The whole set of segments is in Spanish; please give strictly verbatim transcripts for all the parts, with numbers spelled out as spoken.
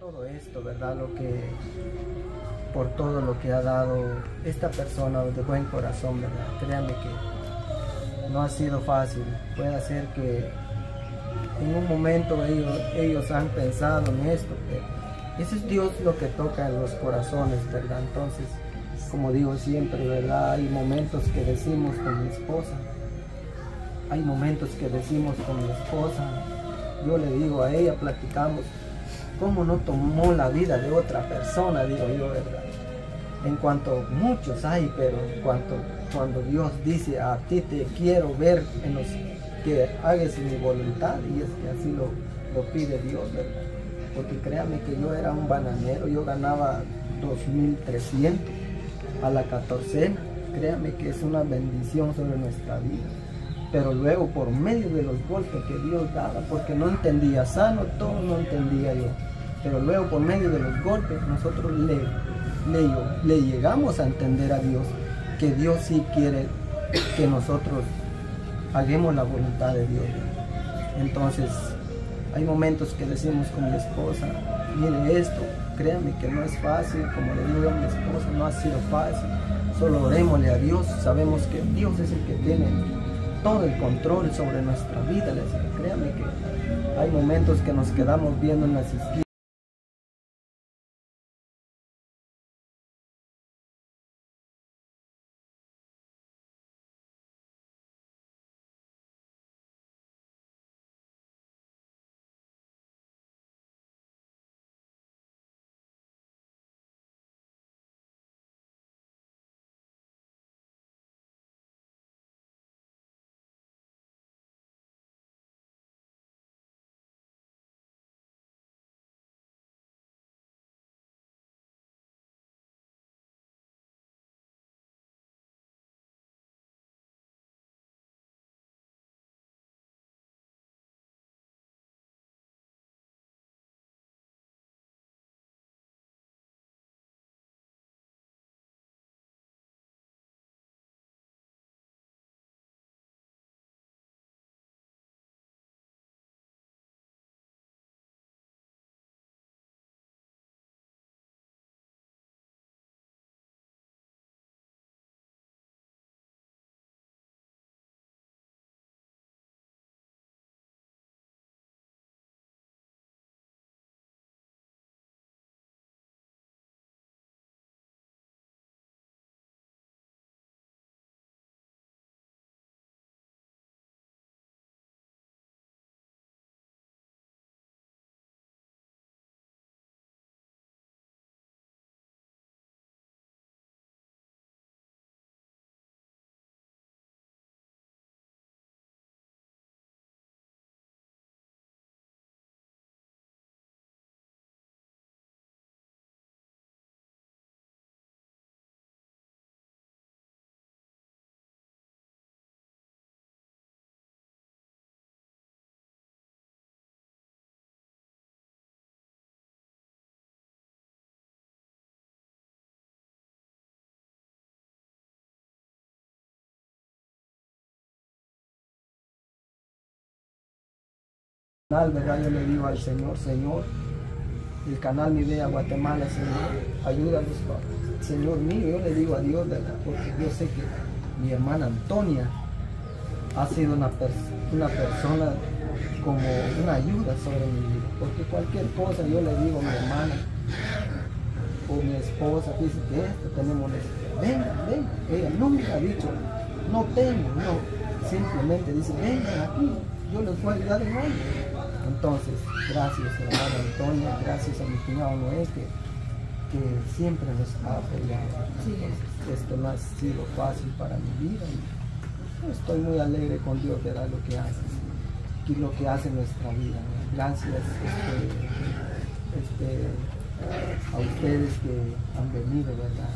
todo esto, ¿verdad? Lo que, por todo lo que ha dado esta persona de buen corazón, ¿verdad? Créanme que no ha sido fácil. Puede ser que en un momento ellos, ellos han pensado en esto, pero ese es Dios lo que toca en los corazones, ¿verdad? Entonces, como digo siempre, ¿verdad? Hay momentos que decimos con mi esposa, hay momentos que decimos con mi esposa, yo le digo a ella, platicamos, ¿cómo no tomó la vida de otra persona? Digo yo, ¿verdad? En cuanto muchos hay, pero en cuanto cuando Dios dice, a ti te quiero ver en los que hagas mi voluntad, y es que así lo, lo pide Dios, ¿verdad? Porque créame que yo era un bananero, yo ganaba dos mil trescientos a la catorcena, créame que es una bendición sobre nuestra vida. Pero luego por medio de los golpes que Dios daba, porque no entendía, sano todo no entendía yo, pero luego por medio de los golpes nosotros le, le, le llegamos a entender a Dios, que Dios sí quiere que nosotros hagamos la voluntad de Dios. Entonces hay momentos que decimos con mi esposa, mire esto, créanme que no es fácil, como le digo a mi esposa, no ha sido fácil, solo orémosle a Dios, sabemos que Dios es el que tiene todo el control sobre nuestra vida. Les digo, créanme que hay momentos que nos quedamos viendo en las esquinas. ¿Verdad? Yo le digo al Señor, Señor, el canal Mi Bella Guatemala, Señor, ayúdanos, Señor mío. Yo le digo a Dios, ¿verdad? Porque yo sé que mi hermana Antonia ha sido una, pers una persona como una ayuda sobre mi vida, porque cualquier cosa yo le digo a mi hermana o mi esposa, dice que esto tenemos esto, venga, venga, ella nunca ha dicho no tengo, no, simplemente dice vengan aquí, yo les voy a ayudar en algo. Entonces, gracias hermana Antonia, gracias a mi cuñado Noé que, que siempre nos ha apoyado. Sí. Entonces, esto no ha sido fácil para mi vida y estoy muy alegre con Dios de dar lo que hace y lo que hace en nuestra vida. Gracias este, este, a ustedes que han venido, ¿verdad?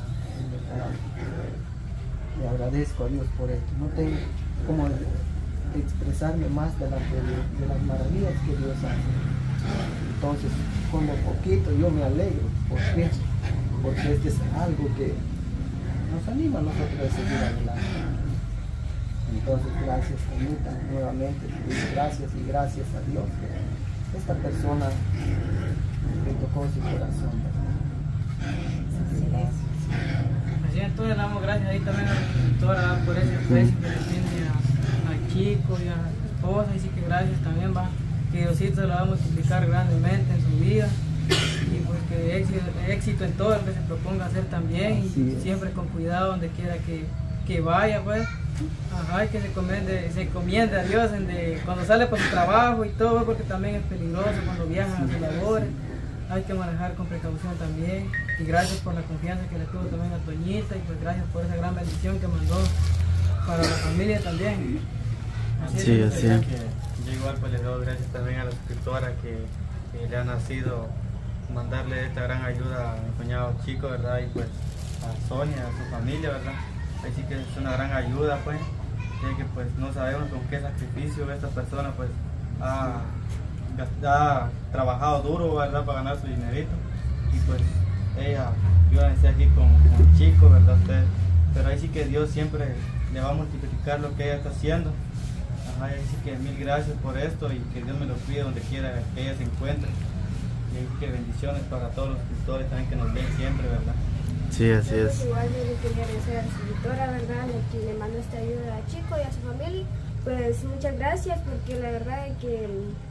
Le agradezco a Dios por esto. No tengo como expresarme más de, la, de, de las maravillas que Dios hace. Entonces, como poquito yo me alegro. ¿Por qué? Porque este es algo que nos anima a nosotros a seguir adelante. Entonces, gracias, Anita, nuevamente. Gracias y gracias a Dios. Esta persona le tocó su corazón, ¿verdad? Así entonces le damos gracias ahí también a la escritora por ese aprecio que le tiene a, al chico y a la esposa, y sí que gracias también va, que Diosito se lo va a multiplicar grandemente en su vida, y pues que éxito, éxito en todo lo que se proponga hacer también, y siempre con cuidado donde quiera que, que vaya, pues. Ajá, y que se encomiende, se encomiende a Dios en de, cuando sale por su trabajo y todo, porque también es peligroso cuando viaja a sus labores. Hay que manejar con precaución también. Y gracias por la confianza que le tuvo también a Toñita, y pues gracias por esa gran bendición que mandó para la familia también. Así sí, es, así. Que yo igual pues le doy gracias también a la suscriptora que, que le ha nacido mandarle esta gran ayuda a mi cuñado chico, ¿verdad? Y pues a Sonia, a su familia, ¿verdad? Así que es una gran ayuda, pues, ya que pues no sabemos con qué sacrificio esta persona pues ha, ha trabajado duro, ¿verdad?, para ganar su dinerito, y pues ella, yo la decía aquí con, con el chico, ¿verdad?, usted, pero ahí sí que Dios siempre le va a multiplicar lo que ella está haciendo. Ajá, ahí sí que mil gracias por esto, y que Dios me lo cuide donde quiera que ella se encuentre, y ahí sí que bendiciones para todos los suscriptores también que nos ven siempre, ¿verdad? Sí, así es. Pues igual yo le quería agradecer a la suscriptora, ¿verdad?, de quien le mandó esta ayuda a Chico y a su familia. Pues muchas gracias, porque la verdad es que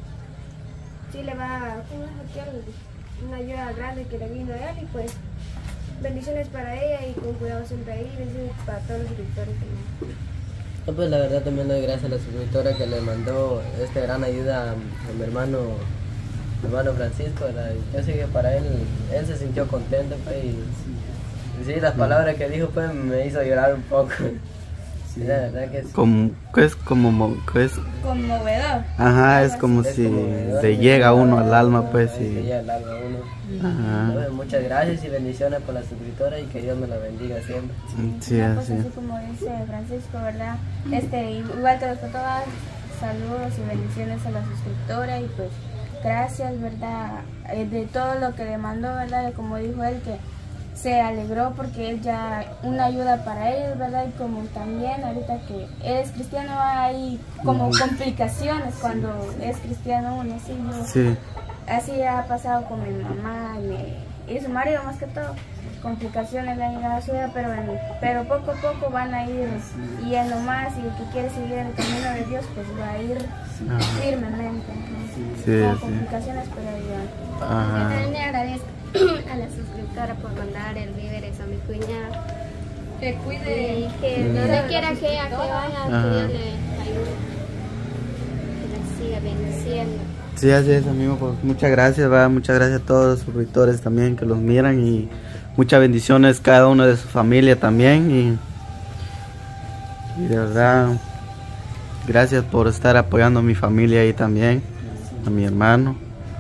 sí le va ¿cómo es aquel? Una ayuda grande que le vino a él, y pues bendiciones para ella, y con cuidado siempre ahí, bendiciones para todos los suscriptores también. No, pues la verdad también doy gracias a la suscriptora que le mandó esta gran ayuda a, a mi hermano, mi hermano Francisco, ¿verdad? Yo sé que para él, él se sintió contento, pues, y sí, las palabras que dijo pues me hizo llorar un poco. Sí, la verdad que sí. Como, es como es Conmovedor. Ajá, es como es si conmovedor, le llega uno al alma, pues. Sí. Y... llega al alma a uno. Ajá. Entonces, muchas gracias y bendiciones por la suscriptora, y que Dios me la bendiga siempre. Sí, no, pues así. así como dice Francisco, ¿verdad? Este, igual que los todas, saludos y bendiciones a la suscriptora, y pues gracias, ¿verdad?, eh, de todo lo que le mandó, ¿verdad? Como dijo él, que se alegró porque él ya una ayuda para ellos, ¿verdad? Y como también ahorita que él es cristiano hay como complicaciones cuando es cristiano uno, sí, yo, Sí. así ha pasado con mi mamá y, mi, y su marido más que todo, complicaciones le han llegado a su vida, pero, en, pero poco a poco van a ir yendo más, y el que quiere seguir el camino de Dios pues va a ir Ajá. firmemente, ¿no? Sí, con sí. complicaciones, pero ya. Ajá. Yo también le agradezco a la suscriptora por mandar el víveres a mi cuñada. Que cuide. Y que Mm. donde quiera que ella que vaya, Ajá. que Dios le ayude. Que la siga bendiciendo. Sí, así es, amigo. Pues muchas gracias, va. Muchas gracias a todos los suscriptores también que los miran, y muchas bendiciones cada uno de su familia también. Y, y de verdad, gracias por estar apoyando a mi familia ahí también, a mi hermano.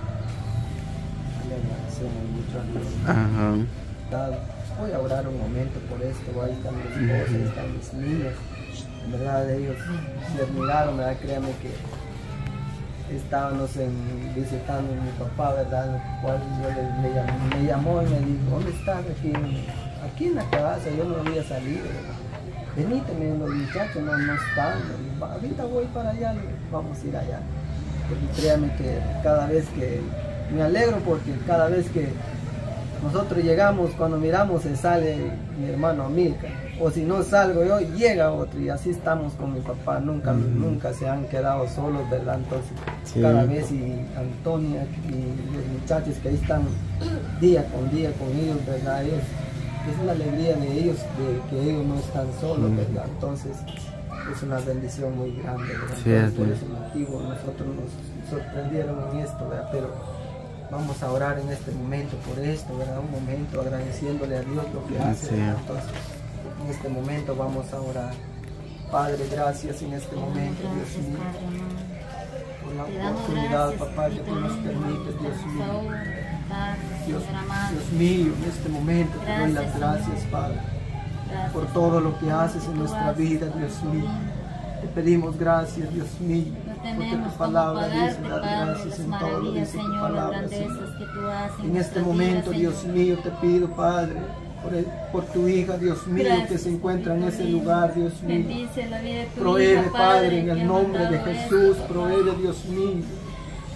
Le agradecemos mucho a Dios. Ajá. Voy a orar un momento por esto. Ahí están mis esposas, ahí están mis niños. En verdad, ellos les miraron, ¿verdad? Créanme que estábamos en, visitando a mi papá, ¿verdad? El cual yo le, le llamó, me llamó y me dijo, ¿dónde estás? Aquí en, aquí en la casa, yo no había salido, ¿verdad? Veníteme, los muchachos no, no están. Le digo, ahorita voy para allá, vamos a ir allá. Porque créanme que cada vez que me alegro, porque cada vez que nosotros llegamos, cuando miramos se sale mi hermano Amilcar, o si no salgo yo, llega otro, y así estamos con mi papá, nunca, mm. nunca se han quedado solos, ¿verdad? Entonces, sí. Cada vez, y Antonia y los muchachos que ahí están día con día con ellos, ¿verdad? Ellos, es la alegría de ellos, de que ellos no están solos, mm. ¿verdad? Entonces, es una bendición muy grande, ¿verdad? Sí, Entonces, por ese motivo nosotros nos sorprendieron en esto, ¿verdad? Pero vamos a orar en este momento por esto, ¿verdad? Un momento agradeciéndole a Dios lo que hace. Sí. Entonces, en este momento vamos a orar. Padre, gracias en este momento, Dios mío, por la oportunidad, papá, que tú nos permites, Dios mío. Dios, Dios mío, en este momento te doy las gracias, Padre, por todo lo que haces en nuestra vida, Dios mío. Te pedimos gracias, Dios mío, porque tu palabra dice dar gracias en todo, dice tu palabra, Señor. En este momento, Dios mío, te pido, Padre, por, el, por tu hija, Dios mío, que se encuentra en ese lugar, Dios mío. Provee, Padre, en el nombre de Jesús, provee, Dios mío.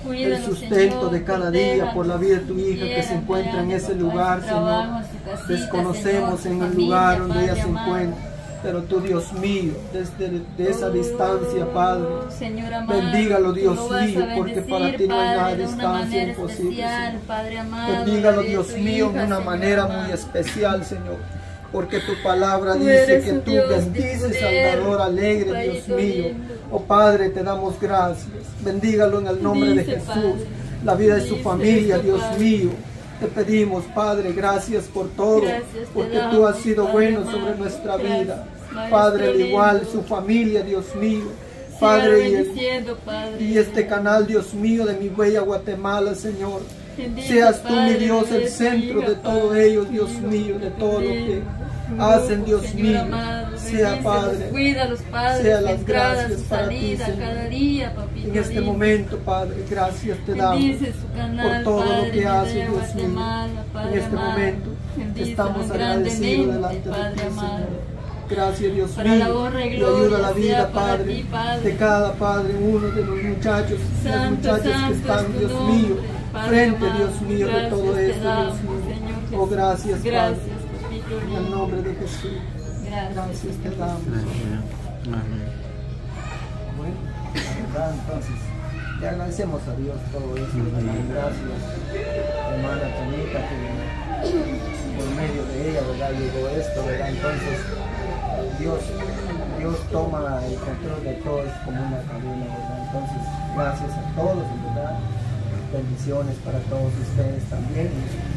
el sustento de cada día, por la vida de tu hija que se encuentra en ese lugar, Señor. Desconocemos en el lugar donde ella se encuentra, pero tú, Dios mío, desde de esa distancia, Padre, bendígalo, Dios mío, porque para ti no hay nada de distancia imposible, Señor. Bendígalo, Dios mío, de una manera muy especial, Señor, porque tu palabra dice que tú bendices al dador alegre, Dios mío. Oh Padre, te damos gracias. Bendígalo en el nombre de Jesús, la vida de su familia, Dios mío. Te pedimos, Padre, gracias por todo, porque tú has sido bueno sobre nuestra vida. Padre, al igual su familia, Dios mío. Padre, y, el, y este canal, Dios mío, de mi bella Guatemala, Señor. Seas tú, mi Dios, el centro de todo ello, Dios mío, de todo lo que hacen, Dios mío. Sea, Padre, sea las gracias para ti, Señor. En este momento, Padre, gracias te damos por todo lo que haces, Dios mío. En este momento estamos agradecidos delante de ti, Señor. Gracias, Dios mío, y ayuda a la vida, Padre, de cada Padre, uno de los muchachos, las muchachas que están, Dios mío, frente, Dios mío, de todo esto, Dios mío. Oh, gracias, Padre, en el nombre de Jesús. Gracias te damos. Bueno, ¿verdad? Entonces, le agradecemos a Dios todo esto, gracias, hermana Tonita, que por medio de ella, ¿verdad? Llegó esto, ¿verdad? Entonces, Dios, Dios toma el control de todo, es como una cadena, ¿verdad? Entonces, gracias a todos, ¿verdad? Bendiciones para todos ustedes también,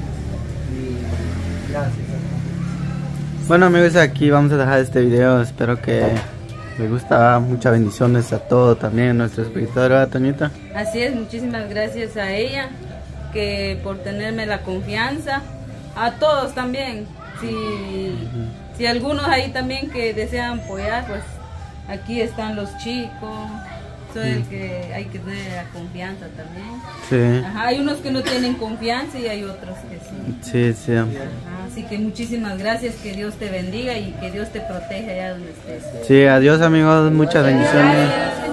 y gracias a todos. Bueno, amigos, aquí vamos a dejar este video. Espero que les guste. Muchas bendiciones a todos también, nuestra escritora, Toñita. Así es, muchísimas gracias a ella que por tenerme la confianza. A todos también. Si, uh-huh. si algunos ahí también que desean apoyar, pues aquí están los chicos. Soy el que hay que tener la confianza también. Sí. Ajá, hay unos que no tienen confianza y hay otros que sí. Sí, sí. Ajá, así que muchísimas gracias, que Dios te bendiga y que Dios te proteja allá donde estés. Sí, adiós amigos, muchas bendiciones. Gracias.